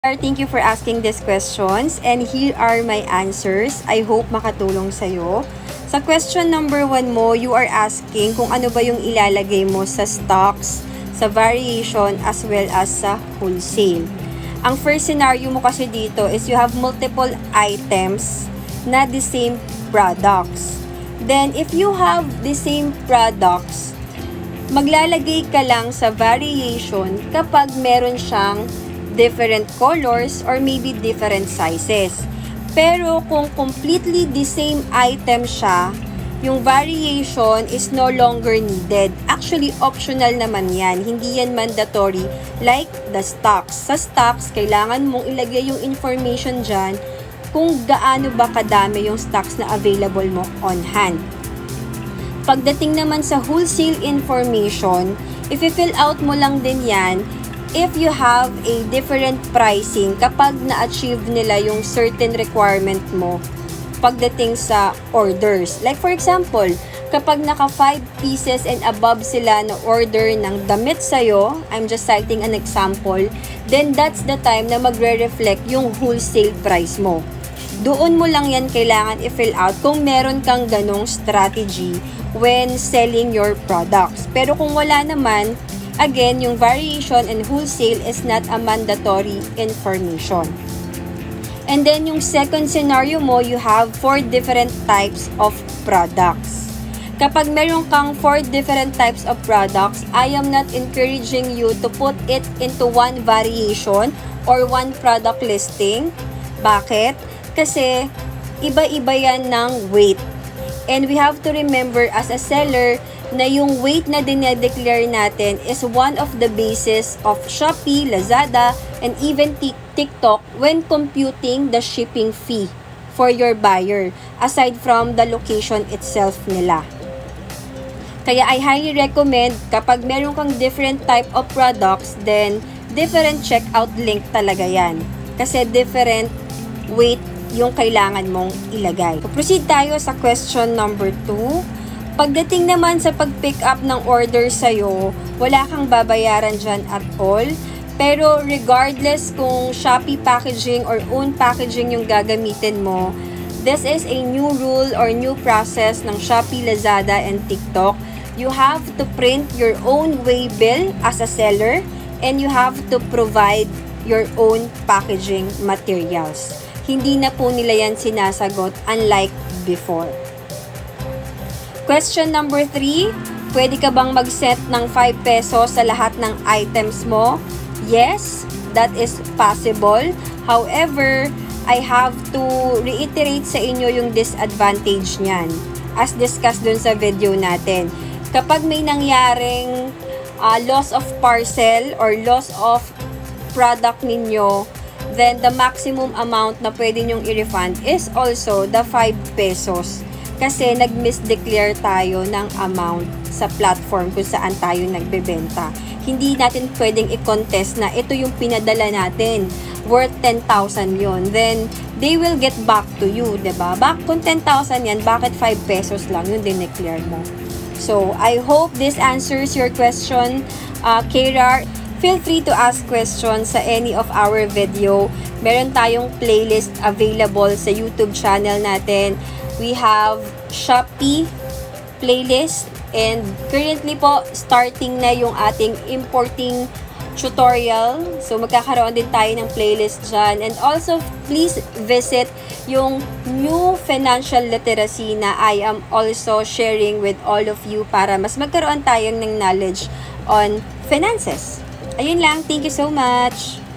Thank you for asking these questions and here are my answers. I hope makatulong sa'yo. Sa question number 1 mo, you are asking kung ano ba yung ilalagay mo sa stocks, sa variation, as well as sa wholesale. Ang first scenario mo kasi dito is you have multiple items na the same products. Then, if you have the same products, maglalagay ka lang sa variation kapag meron siyang different colors or maybe different sizes. Pero kung completely the same item siya, yung variation is no longer needed. Actually, optional naman yan. Hindi yan mandatory like the stocks. Sa stocks, kailangan mong ilagay yung information dyan kung gaano ba kadami yung stocks na available mo on hand. Pagdating naman sa wholesale information, i-fill out mo lang din yan if you have a different pricing kapag na-achieve nila yung certain requirement mo pagdating sa orders. Like for example, kapag naka 5 pieces and above sila na order ng damit sa'yo, I'm just citing an example, then that's the time na magre-reflect yung wholesale price mo. Doon mo lang yan kailangan i-fill out kung meron kang ganong strategy when selling your products. Pero kung wala naman, again, yung variation and wholesale is not a mandatory information. And then, yung second scenario mo, you have 4 different types of products. Kapag meron kang 4 different types of products, I am not encouraging you to put it into one variation or one product listing. Bakit? Kasi, iba-iba yan ng weight. And we have to remember as a seller na yung weight na dinedeclare natin is one of the basis of Shopee, Lazada, and even TikTok when computing the shipping fee for your buyer aside from the location itself nila. Kaya I highly recommend kapag meron kang different type of products, then different checkout link talaga yan. Kasi different weight yung kailangan mong ilagay. Proceed tayo sa question number 2. Pagdating naman sa pag-pick up ng order sa'yo, wala kang babayaran dyan at all. Pero regardless kung Shopee packaging or own packaging yung gagamitin mo, this is a new rule or new process ng Shopee, Lazada, and TikTok. You have to print your own waybill as a seller and you have to provide your own packaging materials. Hindi na po nila yan sinasagot unlike before. Question number 3, pwede ka bang mag-set ng 5 pesos sa lahat ng items mo? Yes, that is possible. However, I have to reiterate sa inyo yung disadvantage niyan. As discussed dun sa video natin. Kapag may nangyaring loss of parcel or loss of product ninyo, then the maximum amount na pwede nyong i-refund is also the 5 pesos. Kasi nag-misdeclare tayo ng amount sa platform kung saan tayo nagbebenta. Hindi natin pwedeng i-contest na ito yung pinadala natin, worth 10,000 yon. Then, they will get back to you, diba? Kung 10,000 yan, bakit 5 pesos lang yung dineclare mo? So, I hope this answers your question, Kara. Feel free to ask questions sa any of our video. Meron tayong playlist available sa YouTube channel natin. We have Shopee playlist and currently po starting na yung ating importing tutorial. So magkakaroon din tayo ng playlist dyan. And also please visit yung new financial literacy na I am also sharing with all of you para mas magkaroon tayong ng knowledge on finances. Ayun lang. Thank you so much.